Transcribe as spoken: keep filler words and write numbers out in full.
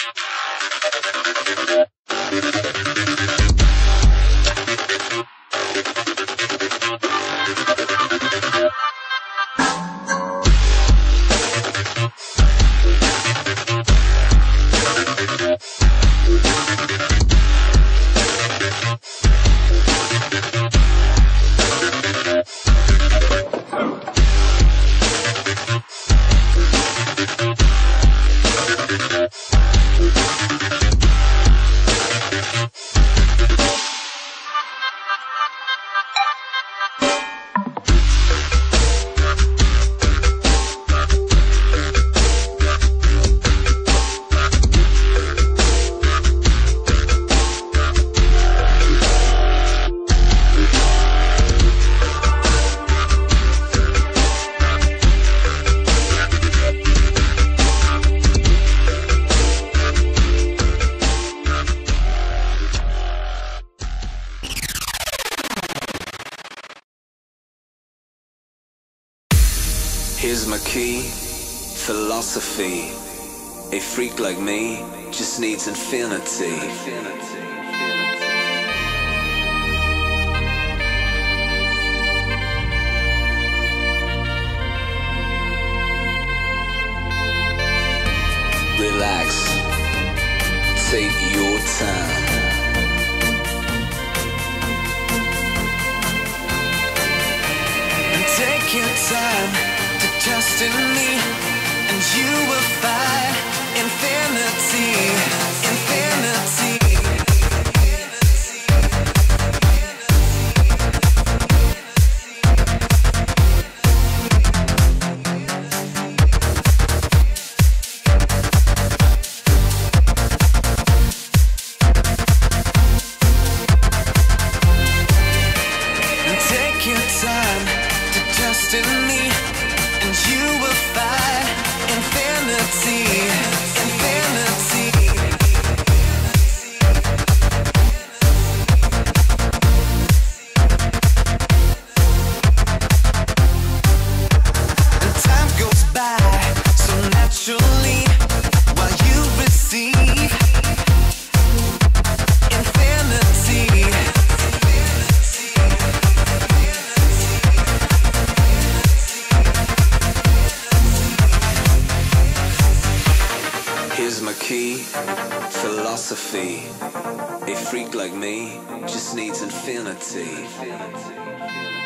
Here's my key, philosophy. A freak like me just needs infinity. Relax, take your time. Take your time to trust in me, and you will find infinity, infinity. Take your time to trust in me, and you will find infinity, infinity. And time goes by so naturally while you receive infinity. Here's my key, philosophy. A freak like me just needs infinity.